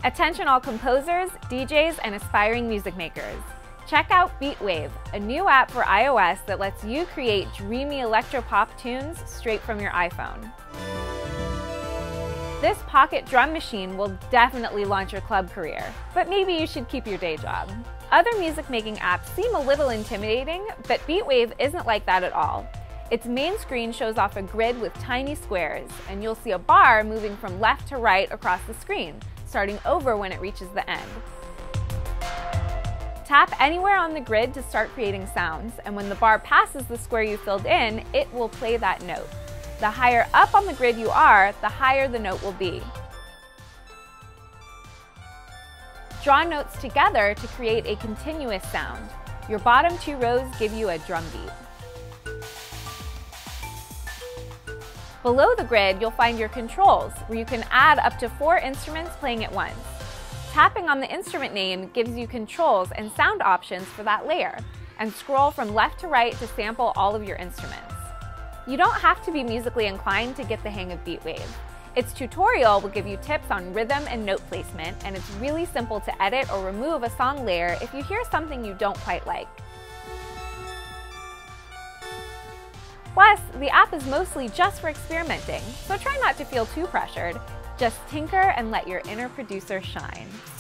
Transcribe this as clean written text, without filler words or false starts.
Attention all composers, DJs, and aspiring music makers. Check out Beatwave, a new app for iOS that lets you create dreamy electropop tunes straight from your iPhone. This pocket drum machine will definitely launch your club career, but maybe you should keep your day job. Other music-making apps seem a little intimidating, but Beatwave isn't like that at all. Its main screen shows off a grid with tiny squares, and you'll see a bar moving from left to right across the screen, starting over when it reaches the end. Tap anywhere on the grid to start creating sounds, and when the bar passes the square you filled in, it will play that note. The higher up on the grid you are, the higher the note will be. Draw notes together to create a continuous sound. Your bottom 2 rows give you a drum beat. Below the grid, you'll find your controls, where you can add up to 4 instruments playing at once. Tapping on the instrument name gives you controls and sound options for that layer, and scroll from left to right to sample all of your instruments. You don't have to be musically inclined to get the hang of Beatwave. Its tutorial will give you tips on rhythm and note placement, and it's really simple to edit or remove a song layer if you hear something you don't quite like. Plus, the app is mostly just for experimenting, so try not to feel too pressured. Just tinker and let your inner producer shine.